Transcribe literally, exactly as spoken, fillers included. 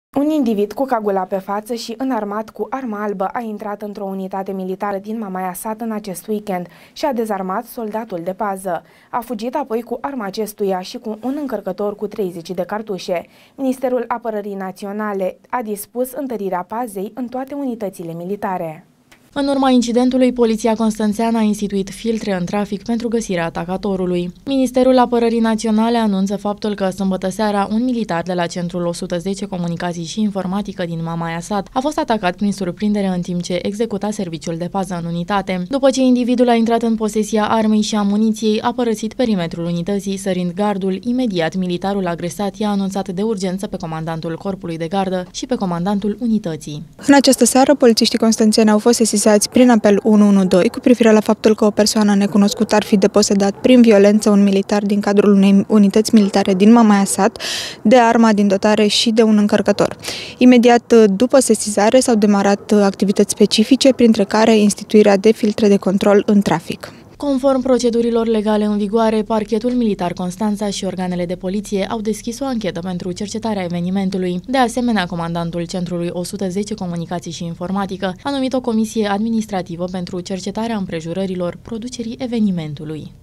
Un individ cu cagula pe față și înarmat cu armă albă a intrat într-o unitate militară din Mamaia Sat în acest weekend și a dezarmat soldatul de pază. A fugit apoi cu arma acestuia și cu un încărcător cu treizeci de cartușe. Ministerul Apărării Naționale a dispus întărirea pazei în toate unitățile militare. În urma incidentului, Poliția Constanțeană a instituit filtre în trafic pentru găsirea atacatorului. Ministerul Apărării Naționale anunță faptul că sâmbătă seara un militar de la Centrul o sută zece Comunicații și Informatică din Mamaia Sat a fost atacat prin surprindere în timp ce executa serviciul de pază în unitate. După ce individul a intrat în posesia armei și a muniției, a părăsit perimetrul unității, sărind gardul, imediat militarul agresat i-a anunțat de urgență pe comandantul corpului de gardă și pe comandantul unității. În această seară, polițiștii constanțeni au fost sesizați prin apel unu unu doi cu privire la faptul că o persoană necunoscută ar fi deposedat prin violență un militar din cadrul unei unități militare din Mamaia Sat de arma din dotare și de un încărcător. Imediat după sesizare s-au demarat activități specifice, printre care instituirea de filtre de control în trafic. Conform procedurilor legale în vigoare, Parchetul Militar Constanța și organele de poliție au deschis o anchetă pentru cercetarea evenimentului. De asemenea, comandantul Centrului o sută zece Comunicații și Informatică a numit o comisie administrativă pentru cercetarea împrejurărilor producerii evenimentului.